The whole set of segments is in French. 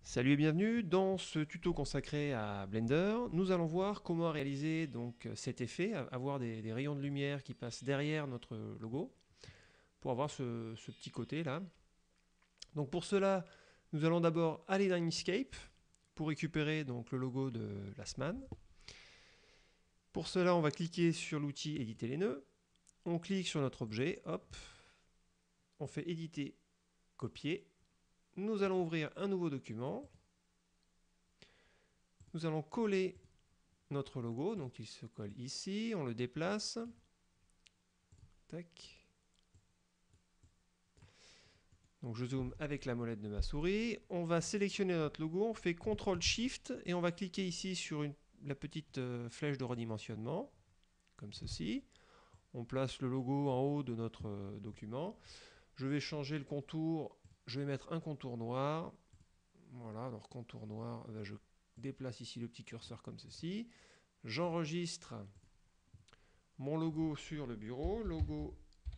Salut et bienvenue dans ce tuto consacré à Blender. Nous allons voir comment réaliser donc cet effet, avoir des rayons de lumière qui passent derrière notre logo pour avoir ce petit côté là. Donc pour cela, nous allons d'abord aller dans Inkscape pour récupérer donc le logo de Lastman. Pour cela, on va cliquer sur l'outil éditer les nœuds. On clique sur notre objet, hop, on fait éditer, copier. Nous allons ouvrir un nouveau document. Nous allons coller notre logo, donc il se colle ici, on le déplace. Tac. Donc je zoome avec la molette de ma souris. On va sélectionner notre logo, on fait CTRL-SHIFT et on va cliquer ici sur la petite flèche de redimensionnement, comme ceci. On place le logo en haut de notre document. Je vais changer le contour, je vais mettre un contour noir. Voilà, alors contour noir, je déplace ici le petit curseur comme ceci. J'enregistre mon logo sur le bureau, logo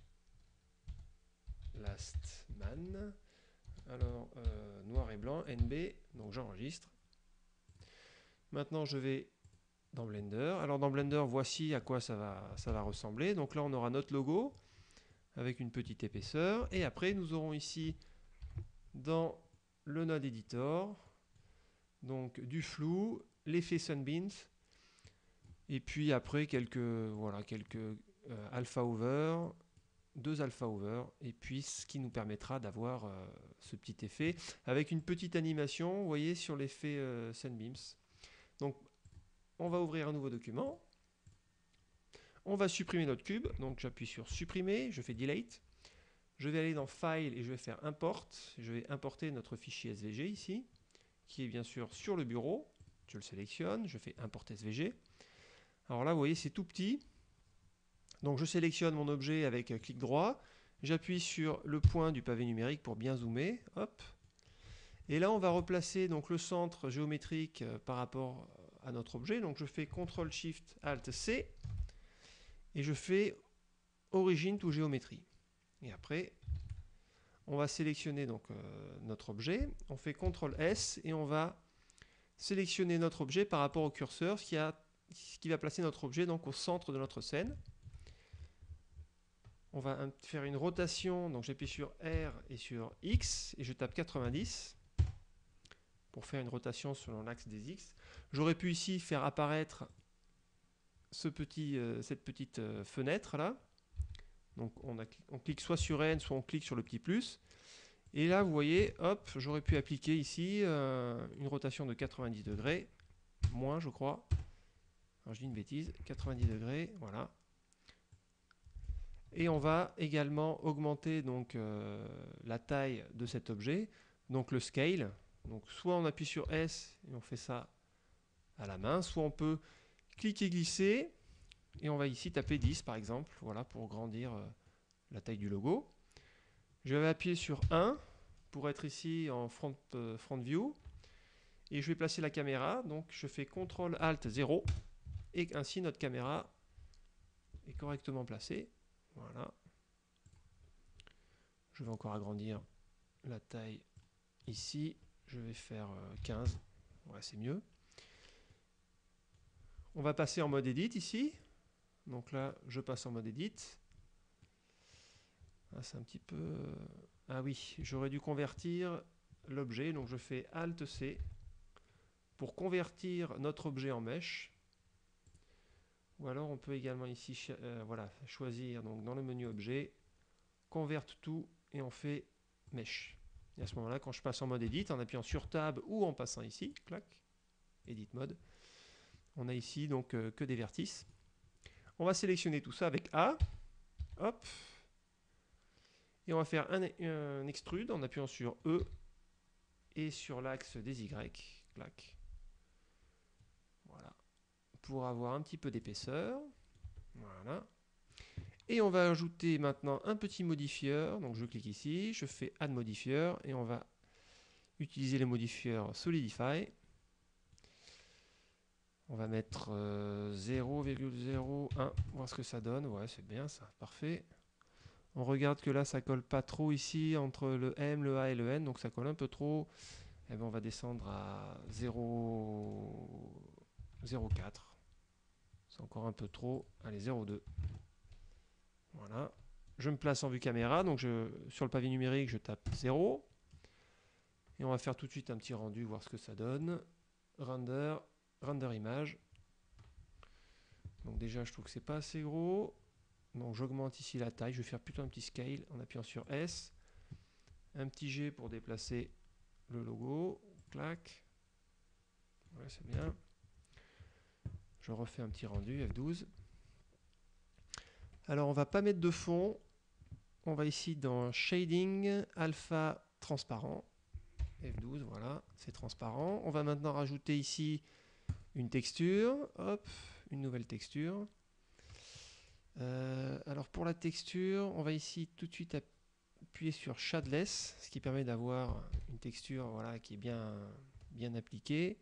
Lastman. Alors, noir et blanc, NB, donc j'enregistre. Maintenant, je vais dans Blender. Alors, dans Blender, voici à quoi ça va ressembler. Donc là, on aura notre logo avec une petite épaisseur. Et après, nous aurons ici, dans le node editor, donc du flou, l'effet Sunbeams, et puis après, quelques alpha over, deux alpha over, et puis ce qui nous permettra d'avoir ce petit effet avec une petite animation, vous voyez, sur l'effet Sunbeams. Donc on va ouvrir un nouveau document, on va supprimer notre cube, donc j'appuie sur supprimer, je fais delete, je vais aller dans file et je vais faire import, je vais importer notre fichier SVG ici, qui est bien sûr sur le bureau, je le sélectionne, je fais import SVG. Alors là vous voyez c'est tout petit, donc je sélectionne mon objet avec clic droit, j'appuie sur le point du pavé numérique pour bien zoomer, hop. Et là on va replacer donc le centre géométrique par rapport à notre objet, donc je fais CTRL SHIFT ALT C, et je fais origine to géométrie. Et après, on va sélectionner donc notre objet, on fait CTRL S et on va sélectionner notre objet par rapport au curseur, ce qui va placer notre objet donc au centre de notre scène. On va faire une rotation, donc j'appuie sur R et sur X et je tape 90 pour faire une rotation selon l'axe des X. J'aurais pu ici faire apparaître cette petite fenêtre là. Donc on clique soit sur N, soit on clique sur le petit plus. Et là, vous voyez, hop, j'aurais pu appliquer ici une rotation de 90 degrés, moins je crois. Alors je dis une bêtise, 90 degrés, voilà. Et on va également augmenter donc la taille de cet objet, donc le scale. Donc soit on appuie sur S et on fait ça à la main, soit on peut cliquer glisser et on va ici taper 10 par exemple, voilà, pour grandir la taille du logo. Je vais appuyer sur 1 pour être ici en front view et je vais placer la caméra, donc je fais CTRL ALT 0 et ainsi notre caméra est correctement placée. Voilà. Je vais encore agrandir la taille ici, je vais faire 15, ouais, c'est mieux. On va passer en mode edit ici, donc là je passe en mode edit. Ah, c'est un petit peu... Ah oui, j'aurais dû convertir l'objet, donc je fais ALT C pour convertir notre objet en mesh. Ou alors on peut également ici voilà, choisir donc dans le menu objet, convert to et on fait mesh. Et à ce moment-là, quand je passe en mode edit, en appuyant sur tab ou en passant ici, clac, edit mode, on a ici donc que des vertices. On va sélectionner tout ça avec A, hop, et on va faire un extrude en appuyant sur E et sur l'axe des Y, clac. Voilà, pour avoir un petit peu d'épaisseur. Voilà. Et on va ajouter maintenant un petit modifieur. Donc je clique ici, je fais Add Modifier et on va utiliser les modifieurs Solidify. On va mettre 0,01, voir ce que ça donne. Ouais, c'est bien ça, parfait. On regarde que là, ça colle pas trop ici entre le M, le A et le N, donc ça colle un peu trop. eh ben, on va descendre à 0,04. C'est encore un peu trop. Allez, 0,2. Voilà. Je me place en vue caméra, donc sur le pavé numérique, je tape 0. Et on va faire tout de suite un petit rendu, voir ce que ça donne. Render, render image. Donc déjà, je trouve que c'est pas assez gros. Donc j'augmente ici la taille. Je vais faire plutôt un petit scale en appuyant sur S. Un petit G pour déplacer le logo. Clac. Ouais, c'est bien. Je refais un petit rendu, F12. Alors on va pas mettre de fond. On va ici dans Shading, Alpha Transparent. F12, voilà, c'est transparent. On va maintenant rajouter ici une texture. Hop, une nouvelle texture. Alors pour la texture, on va ici tout de suite appuyer sur Shadless, ce qui permet d'avoir une texture voilà, qui est bien appliquée.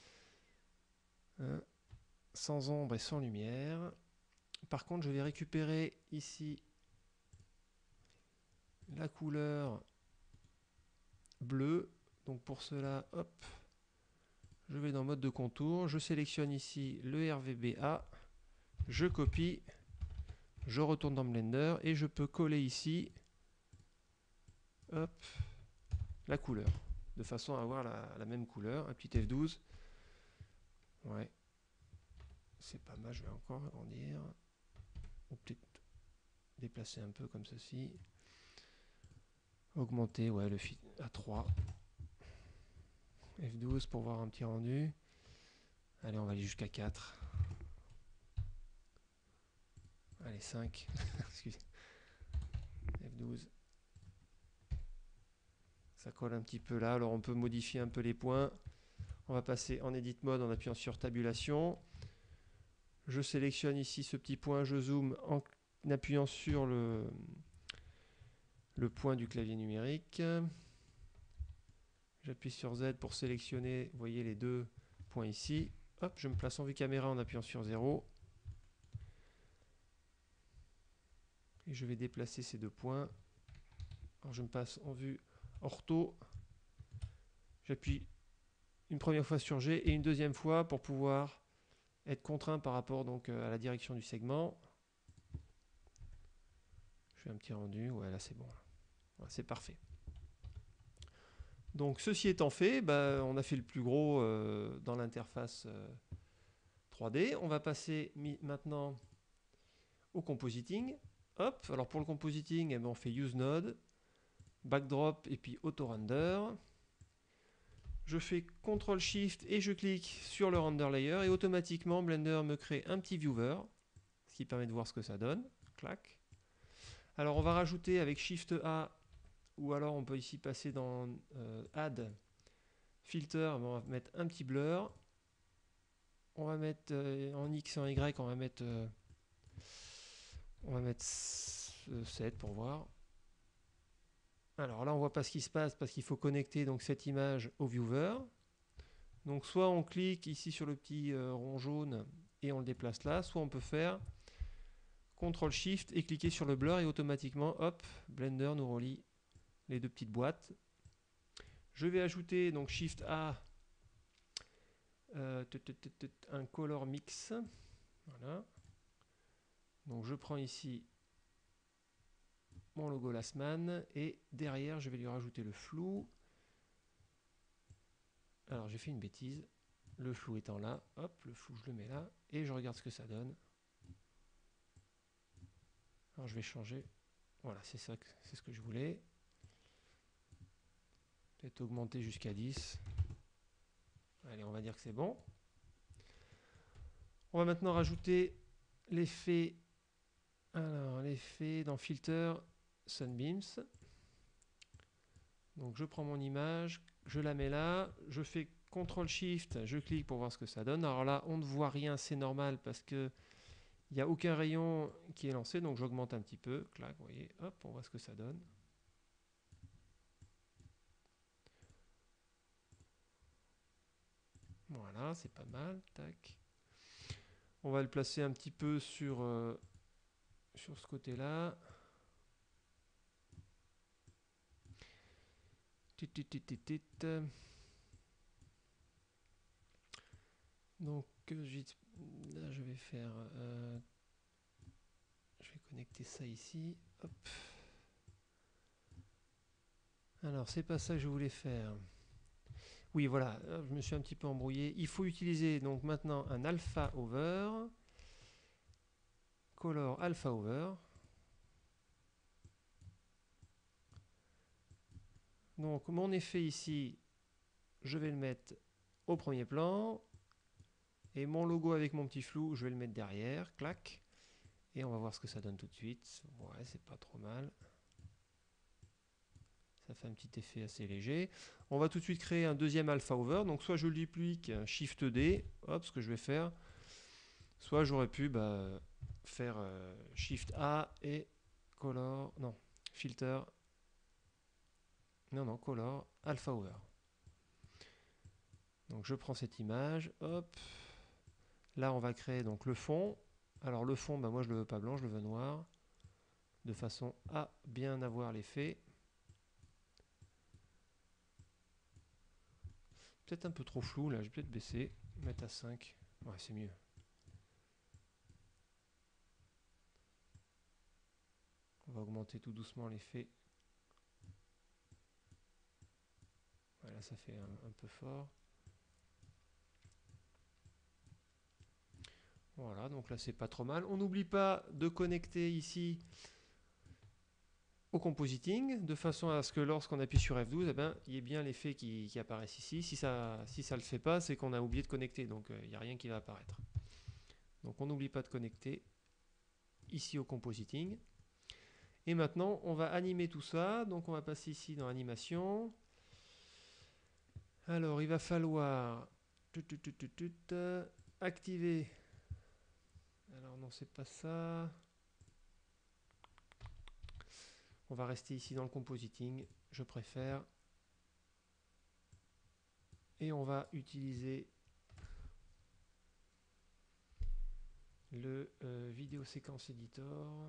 Sans ombre et sans lumière. Par contre, je vais récupérer ici la couleur bleue. Donc pour cela, hop, je vais dans mode de contour. Je sélectionne ici le RVBA. Je copie. Je retourne dans Blender et je peux coller ici hop, la couleur. De façon à avoir la même couleur. Un petit F12. Ouais. C'est pas mal, je vais encore agrandir. Ou peut-être déplacer un peu comme ceci. Augmenter, ouais, le fit à 3. F12 pour voir un petit rendu. Allez, on va aller jusqu'à 4. Allez, 5. F12. Ça colle un petit peu là. Alors on peut modifier un peu les points. On va passer en Edit Mode en appuyant sur Tabulation. Je sélectionne ici ce petit point. Je zoome en appuyant sur le point du clavier numérique. J'appuie sur Z pour sélectionner, vous voyez les deux points ici. Hop, je me place en vue caméra en appuyant sur 0. Et je vais déplacer ces deux points. Alors je me passe en vue ortho. J'appuie une première fois sur G et une deuxième fois pour pouvoir être contraint par rapport donc à la direction du segment. Je fais un petit rendu. Ouais, là c'est bon. Voilà, c'est parfait. Donc ceci étant fait, on a fait le plus gros dans l'interface 3D. On va passer maintenant au compositing. Hop, alors pour le compositing, on fait Use Node, Backdrop et puis Auto Render. Je fais CTRL SHIFT et je clique sur le Render Layer et automatiquement Blender me crée un petit viewer, ce qui permet de voir ce que ça donne. Clac. Alors on va rajouter avec Shift A ou alors on peut ici passer dans Add Filter, on va mettre un petit blur. On va mettre en X et en Y, on va mettre 7 pour voir. Alors là, on voit pas ce qui se passe parce qu'il faut connecter donc cette image au viewer. Donc soit on clique ici sur le petit rond jaune et on le déplace là, soit on peut faire CTRL SHIFT et cliquer sur le blur et automatiquement, hop, Blender nous relie les deux petites boîtes. Je vais ajouter donc SHIFT A un color mix. Voilà. Donc je prends ici mon logo Last Man et derrière je vais lui rajouter le flou. Alors j'ai fait une bêtise, le flou étant là, hop, le flou je le mets là et je regarde ce que ça donne. Alors je vais changer, voilà, c'est ça, c'est ce que je voulais. Peut-être augmenter jusqu'à 10. Allez, on va dire que c'est bon. On va maintenant rajouter l'effet, alors l'effet dans Filter Sunbeams. Donc je prends mon image, je la mets là, je fais CTRL SHIFT, je clique pour voir ce que ça donne. Alors là, on ne voit rien, c'est normal parce que il n'y a aucun rayon qui est lancé, donc j'augmente un petit peu. Clac, vous voyez, hop, on voit ce que ça donne. Voilà, c'est pas mal. Tac. On va le placer un petit peu sur ce côté-là. Donc là je vais faire, je vais connecter ça ici. Hop. Alors c'est pas ça que je voulais faire. Oui voilà, je me suis un petit peu embrouillé. Il faut utiliser donc maintenant un alpha over, color alpha over. Donc mon effet ici, je vais le mettre au premier plan. Et mon logo avec mon petit flou, je vais le mettre derrière. Clac. Et on va voir ce que ça donne tout de suite. Ouais, c'est pas trop mal. Ça fait un petit effet assez léger. On va tout de suite créer un deuxième alpha over. Donc soit je le duplique, Shift D, hop, ce que je vais faire. Soit j'aurais pu faire Shift A et color, non, filter, non, color, alpha over. Donc je prends cette image, hop. Là on va créer donc le fond. Alors le fond, moi je le veux pas blanc, je le veux noir. De façon à bien avoir l'effet. Peut-être un peu trop flou là, je vais peut-être baisser, mettre à 5. Ouais, c'est mieux. On va augmenter tout doucement l'effet. Voilà, ça fait un peu fort. Voilà, donc là c'est pas trop mal. On n'oublie pas de connecter ici au compositing, de façon à ce que lorsqu'on appuie sur F12, eh ben, il y ait bien l'effet qui apparaisse ici. Si ça ne le fait pas, c'est qu'on a oublié de connecter, donc il n'y a rien qui va apparaître. Donc on n'oublie pas de connecter ici au compositing. Et maintenant, on va animer tout ça. Donc on va passer ici dans animation. Alors il va falloir activer. Alors non, c'est pas ça. On va rester ici dans le compositing, je préfère. Et on va utiliser le vidéo séquence editor.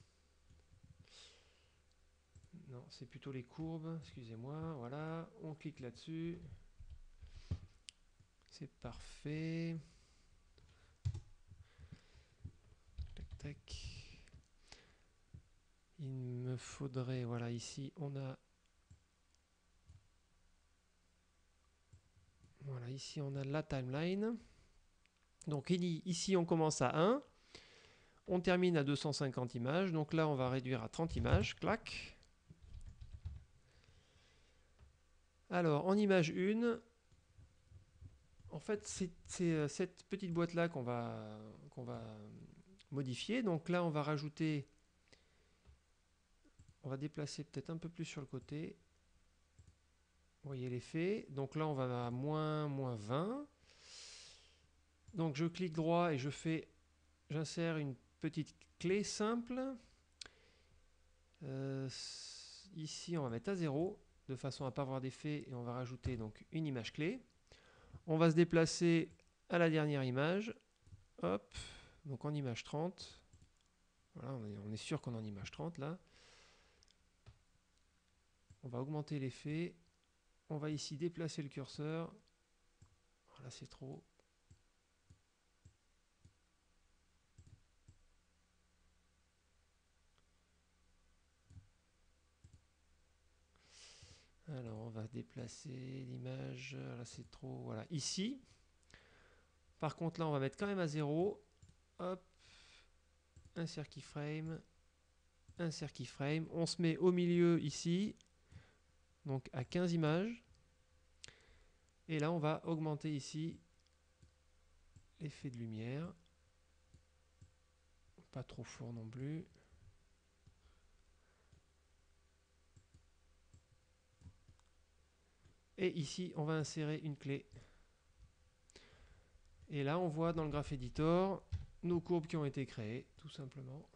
Non, c'est plutôt les courbes, excusez-moi. Voilà, on clique là-dessus. C'est parfait. Tac, tac. Il me faudrait, voilà, ici on a. Voilà, ici on a la timeline. Donc ici on commence à 1. On termine à 250 images. Donc là on va réduire à 30 images. Clac. Alors en image 1, en fait c'est cette petite boîte là qu'on va modifier. Donc là on va rajouter, on va déplacer peut-être un peu plus sur le côté. Vous voyez l'effet. Donc là on va à moins 20. Donc je clique droit et j'insère une petite clé simple. Ici on va mettre à 0 de façon à ne pas avoir d'effet et on va rajouter donc une image clé. On va se déplacer à la dernière image. Hop, donc en image 30. Voilà, on est sûr qu'on est en image 30 là. On va augmenter l'effet. On va ici déplacer le curseur. Là c'est trop. Alors on va déplacer l'image. Là c'est trop. Voilà, ici. Par contre là on va mettre quand même à 0. Hop. Insert keyframe. Insert keyframe. On se met au milieu ici. Donc à 15 images. Et là on va augmenter ici l'effet de lumière. Pas trop fort non plus. Et ici, on va insérer une clé. Et là, on voit dans le Graph Editor nos courbes qui ont été créées, tout simplement.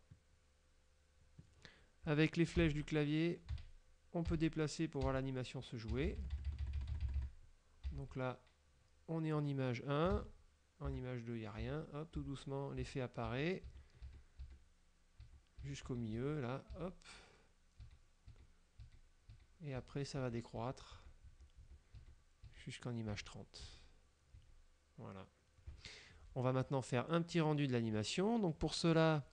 Avec les flèches du clavier, on peut déplacer pour voir l'animation se jouer. Donc là, on est en image 1. En image 2, il n'y a rien. Hop, tout doucement, l'effet apparaît. Jusqu'au milieu, là, hop. Et après, ça va décroître jusqu'en image 30. Voilà. On va maintenant faire un petit rendu de l'animation. Donc pour cela,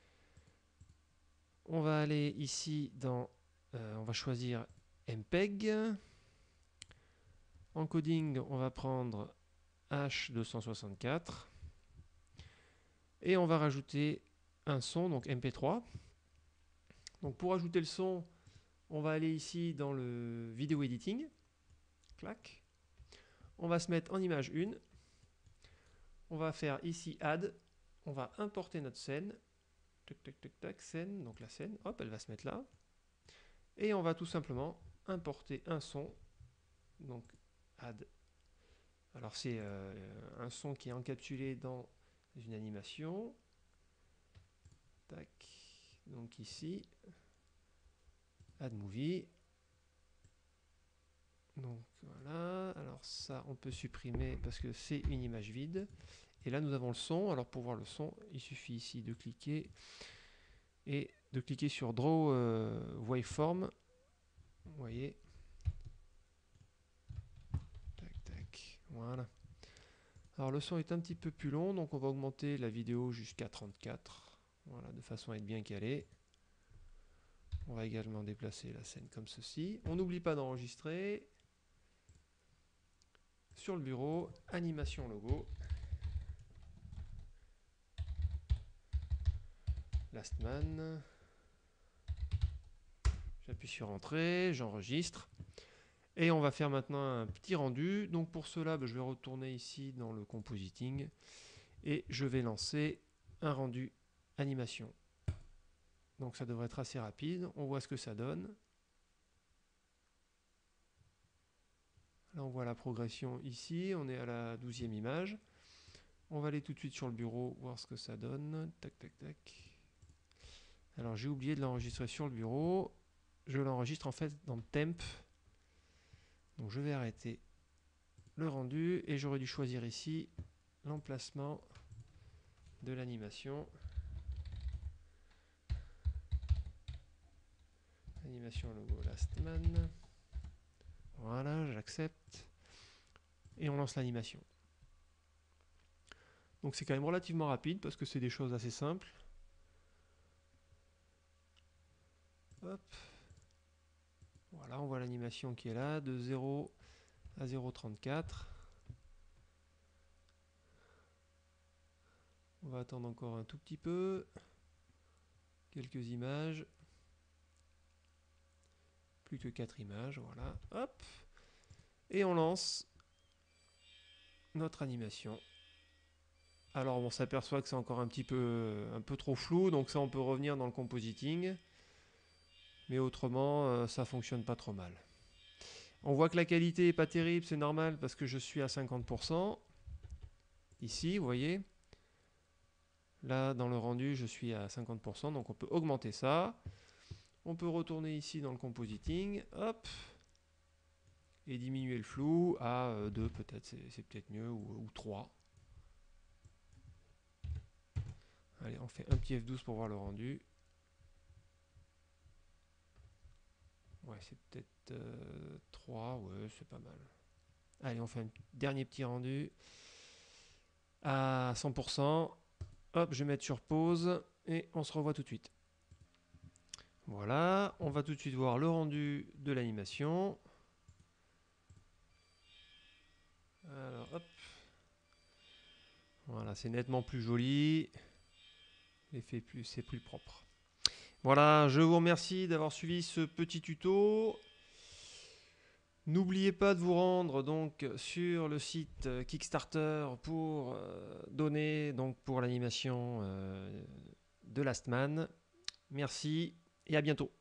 on va aller ici dans... on va choisir MPEG. Encoding, on va prendre H264. Et on va rajouter un son, donc MP3. Donc pour ajouter le son, on va aller ici dans le vidéo editing. Clac. On va se mettre en image 1. On va faire ici add. On va importer notre scène. Tac, tac, tac, tac, scène. Donc la scène, hop, elle va se mettre là. Et on va tout simplement importer un son. Donc add. Alors c'est un son qui est encapsulé dans une animation. Tac. Donc ici, add movie. Donc voilà, alors ça on peut supprimer parce que c'est une image vide. Et là nous avons le son. Alors pour voir le son, il suffit ici de cliquer et de cliquer sur Draw Waveform. Vous voyez. Tac, tac. Voilà. Alors le son est un petit peu plus long, donc on va augmenter la vidéo jusqu'à 34. Voilà, de façon à être bien calé. On va également déplacer la scène comme ceci. On n'oublie pas d'enregistrer. Sur le bureau, animation logo. Last Man. J'appuie sur Entrée, j'enregistre. Et on va faire maintenant un petit rendu. Donc pour cela, je vais retourner ici dans le compositing. Et je vais lancer un rendu animation. Donc ça devrait être assez rapide. On voit ce que ça donne. Là on voit la progression ici. On est à la 12e image. On va aller tout de suite sur le bureau, voir ce que ça donne. Tac, tac, tac. Alors j'ai oublié de l'enregistrer sur le bureau. Je l'enregistre en fait dans le temp. Donc je vais arrêter le rendu et j'aurais dû choisir ici l'emplacement de l'animation. Animation logo Last Man. Voilà, j'accepte. Et on lance l'animation. Donc c'est quand même relativement rapide parce que c'est des choses assez simples. Hop. Voilà, on voit l'animation qui est là, de 0 à 0,34. On va attendre encore un tout petit peu. Quelques images. Plus que 4 images, voilà. Hop. Et on lance notre animation. Alors on s'aperçoit que c'est encore un peu trop flou, donc ça on peut revenir dans le compositing. Mais autrement, ça fonctionne pas trop mal. On voit que la qualité est pas terrible, c'est normal parce que je suis à 50%. Ici, vous voyez. Là, dans le rendu, je suis à 50%, donc on peut augmenter ça. On peut retourner ici dans le compositing, hop, et diminuer le flou à 2 peut-être, c'est peut-être mieux, ou 3. Allez, on fait un petit F12 pour voir le rendu. Ouais, c'est peut-être 3, ouais, c'est pas mal. Allez, on fait un dernier petit rendu à 100%. Hop, je vais mettre sur pause et on se revoit tout de suite. Voilà, on va tout de suite voir le rendu de l'animation. Alors, hop. Voilà, c'est nettement plus joli. L'effet c'est plus propre. Voilà, je vous remercie d'avoir suivi ce petit tuto. N'oubliez pas de vous rendre donc sur le site Kickstarter pour donner donc pour l'animation de Last Man. Merci et à bientôt.